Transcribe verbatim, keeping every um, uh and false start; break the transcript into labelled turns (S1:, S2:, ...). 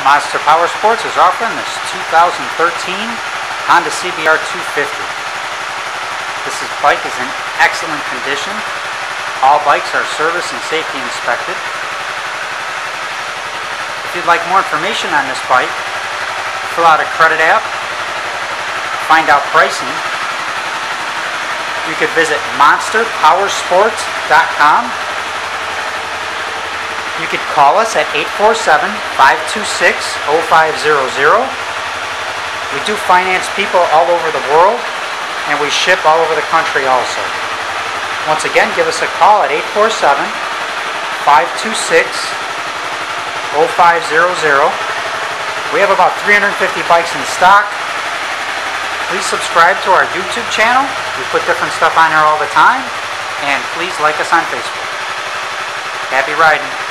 S1: Monster Power Sports is offering this two thousand thirteen Honda C B R two fifty. This is, bike is in excellent condition. All bikes are service and safety inspected. If you'd like more information on this bike, fill out a credit app, find out pricing. You could visit monster power sports dot com. You could call us at eight four seven, five two six, zero five zero zero. We do finance people all over the world, and we ship all over the country also. Once again, give us a call at eight four seven, five two six, zero five zero zero. We have about three hundred fifty bikes in stock. Please subscribe to our YouTube channel. We put different stuff on there all the time. And please like us on Facebook. Happy riding.